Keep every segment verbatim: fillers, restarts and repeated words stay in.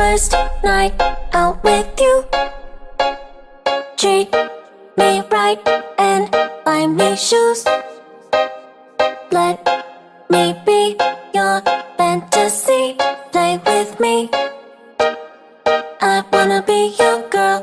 first night out with you. Treat me right and buy me shoes. Let me be your fantasy. Play with me. I wanna be your girl.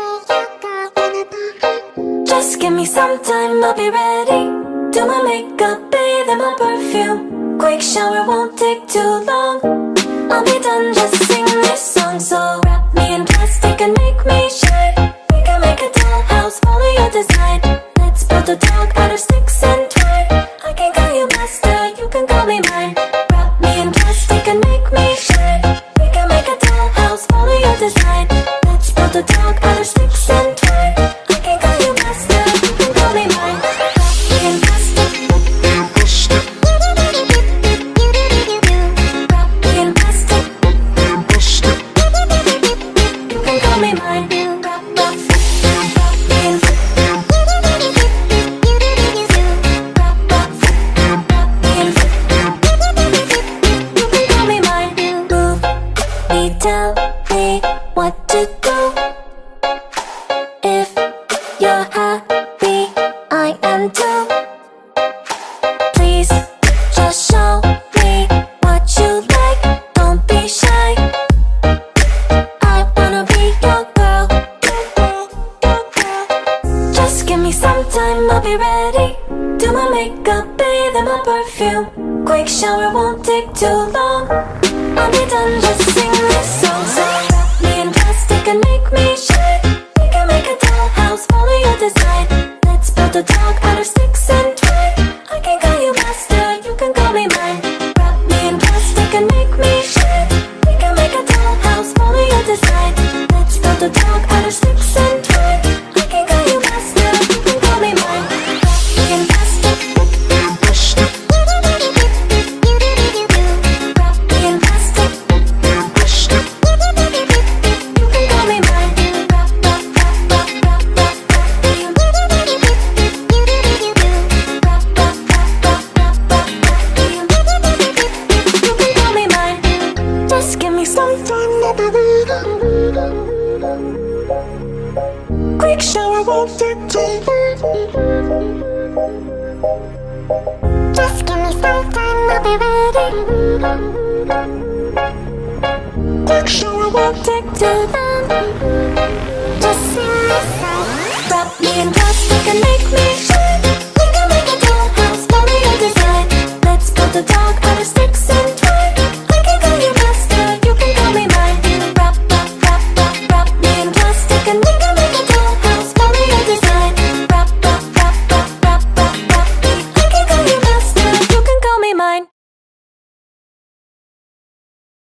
Just give me some time, I'll be ready. Do my makeup, bathe in my perfume. Quick shower won't take too long. I'll be done, just sing this song. So wrap me in plastic and make me shine. We can make a dollhouse, follow your design. Let's build a dog out of sticks and twine. I can call you master, you can call me mine. Wrap me in plastic and make me shine. We can make a dollhouse, follow your design. Let's build a dog out of sticks and twine. I can call you master, you can call me mine. Wrap me in plastic. Wrap me in plastic. You can call me mine. Wrap, wrap, wrap me in. Wrap, wrap, wrap me in. You can call me mine. Move me, tell me what to do. If you're happy, I am too. Please just show me what you like. Don't be shy. I wanna be your girl. Just give me some time, I'll be ready. Do my makeup, bathe in my perfume. Quick shower won't take too long. I'll be done, just sing this song. So wrap me in plastic and make me shine. We can make a dollhouse, follow your design. Let's build a dog out of sticks and twine. I can call you master, you can call me mine. Wrap me in plastic and make me shine. We can make a dollhouse, follow your design. Let's build a dog out of sticks and twine. I can call you master, you can call me mine. Wrap me in plastic. Wrap me in plastic. You can call me mine. Wrap, wrap, wrap, wrap, wrap, wrap, wrap me in. Wrap, wrap, wrap, wrap, wrap, wrap, wrap me in. You can call me mine. Just give me some time, I'll be waiting. Quick shower won't take too long. Just give me some time, I'll be ready. Quick shower won't take too long. Just sing this song. Wrap me in plastic and make me shine.